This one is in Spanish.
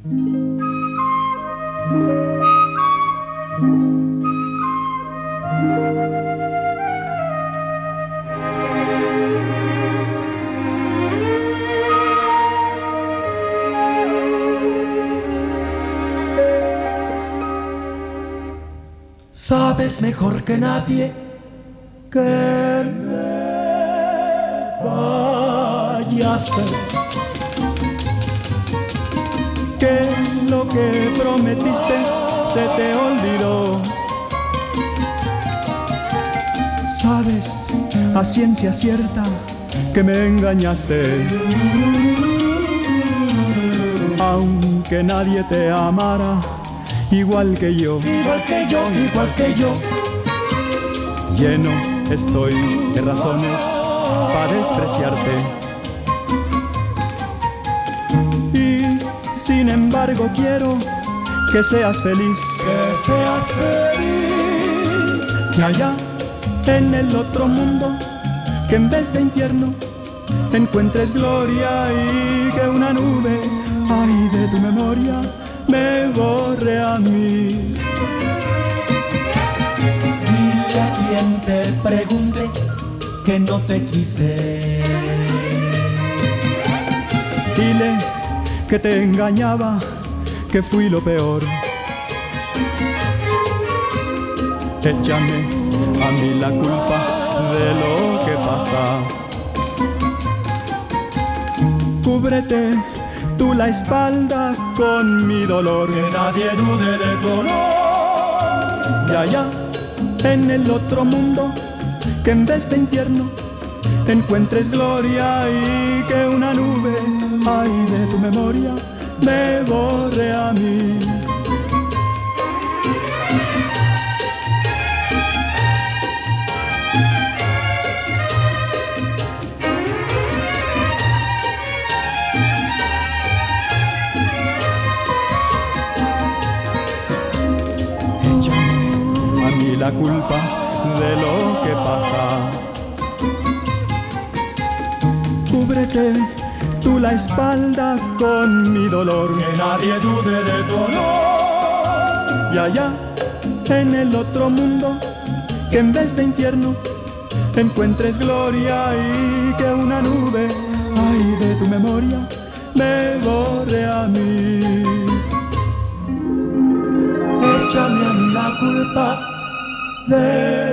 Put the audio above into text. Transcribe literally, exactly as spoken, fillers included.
Sabes mejor que nadie que me fallaste, que lo que prometiste se te olvidó. Sabes a ciencia cierta que me engañaste, aunque nadie te amara igual que yo, igual que yo, igual que yo. Lleno estoy de razones para despreciarte. Y sin embargo quiero que seas feliz, que seas feliz, que allá en el otro mundo, que en vez de infierno encuentres gloria y que una nube, ay, de tu memoria me borre a mí. Dile a quien te pregunte que no te quise. Dile que te engañaba, que fui lo peor. Échame a mí la culpa de lo que pasa. Cúbrete tú la espalda con mi dolor, que nadie dude de tu honor. Y allá en el otro mundo, que en vez de infierno encuentres gloria y que una nube, ay, de tu memoria me borre a mí. La culpa de lo que pasa. Cúbrete tú la espalda con mi dolor, que nadie dude de tu honor. Y allá en el otro mundo, que en vez de infierno encuentres gloria y que una nube, ay, de tu memoria me borre a mí. Échame a mí la culpa de